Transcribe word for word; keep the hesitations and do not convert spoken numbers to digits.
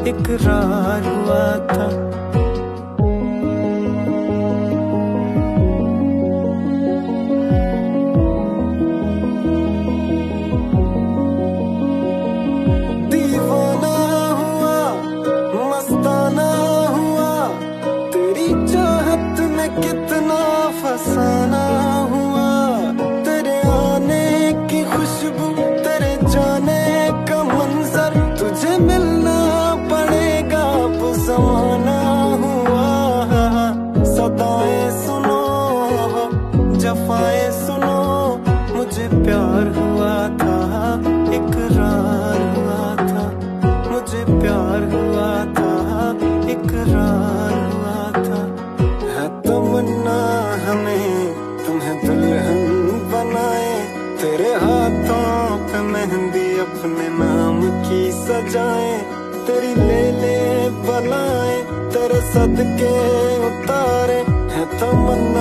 इकरार हुआ था। दीवाना हुआ, मस्ताना हुआ, तेरी चाहत में कितना फसाना हुआ। तेरे आने की खुशबू, तेरे जाने का मंजर, तुझे मिलना पड़ेगा वो ज़माना हुआ। सदाएं सुनो, जफाएं सुनो, मुझे प्यार हुआ था, इकरार हुआ था। मुझे प्यार हुआ था, इकरार हुआ था। है तमन्ना हमें तुम्हें दुल्हन बनाए, तेरे हाथों पे मेहंदी अपने नाम की सजाए। तेरी ले ले बलाए, तेरे सदके उतारे, है तमन्ना